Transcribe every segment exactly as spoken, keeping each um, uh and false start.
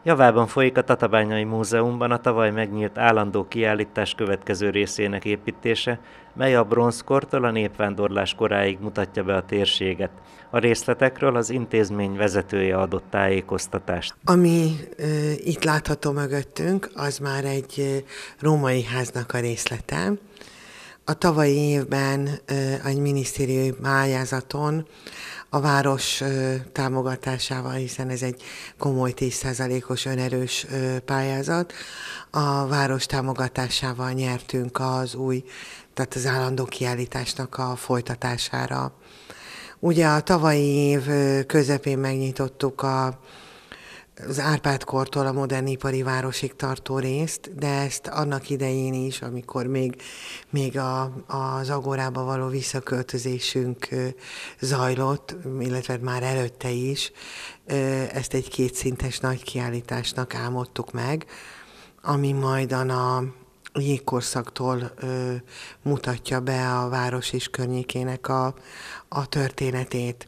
Javában folyik a Tatabányai Múzeumban a tavaly megnyílt állandó kiállítás következő részének építése, mely a bronzkortól a népvándorlás koráig mutatja be a térséget. A részletekről az intézmény vezetője adott tájékoztatást. Ami e, itt látható mögöttünk, az már egy e, római háznak a részlete. A tavalyi évben e, egy minisztériumi pályázaton a város e, támogatásával, hiszen ez egy komoly tíz százalékos önerős e, pályázat, a város támogatásával nyertünk az új, tehát az állandó kiállításnak a folytatására. Ugye a tavalyi év közepén megnyitottuk a, az Árpád-kortól a modern ipari városig tartó részt, de ezt annak idején is, amikor még, még a, az Agorába való visszaköltözésünk zajlott, illetve már előtte is, ezt egy kétszintes nagy kiállításnak álmodtuk meg, ami majdan a jégkorszaktól ö, mutatja be a város és környékének a, a történetét.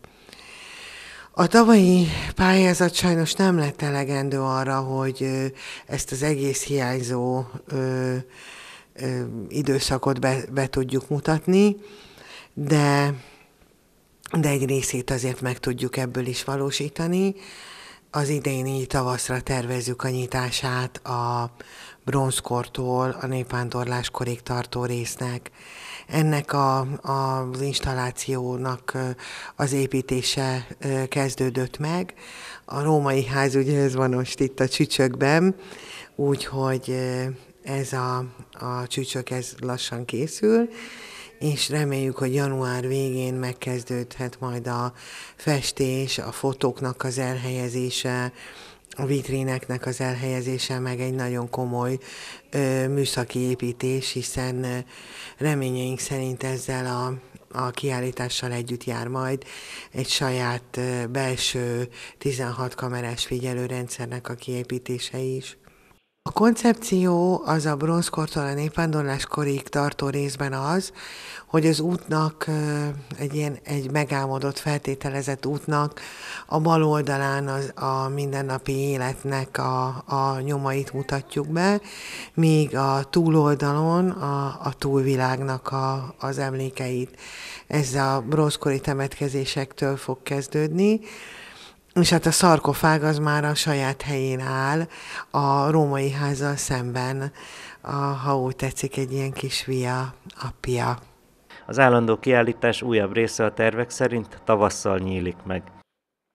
A tavalyi pályázat sajnos nem lett elegendő arra, hogy ö, ezt az egész hiányzó ö, ö, időszakot be, be tudjuk mutatni, de, de egy részét azért meg tudjuk ebből is valósítani. Az idéni tavaszra tervezzük a nyitását a bronzkortól a népvándorláskorig tartó résznek. Ennek a, a, az installációnak az építése kezdődött meg. A római ház ugye ez van most itt a Csücsökben, úgyhogy ez a, a Csücsök ez lassan készül, és reméljük, hogy január végén megkezdődhet majd a festés, a fotóknak az elhelyezése, a vitríneknek az elhelyezése, meg egy nagyon komoly ö, műszaki építés, hiszen ö, reményeink szerint ezzel a, a kiállítással együtt jár majd egy saját ö, belső tizenhat kamerás figyelőrendszernek a kiépítése is. A koncepció az a bronzkortól a népvándorláskorig tartó részben az, hogy az útnak, egy ilyen egy megálmodott, feltételezett útnak a bal oldalán az, a mindennapi életnek a, a nyomait mutatjuk be, míg a túloldalon a, a túlvilágnak a, az emlékeit. Ez a bronzkori temetkezésektől fog kezdődni. És hát a szarkofág az már a saját helyén áll, a római házzal szemben, a, ha úgy tetszik, egy ilyen kis via appia. Az állandó kiállítás újabb része a tervek szerint tavasszal nyílik meg.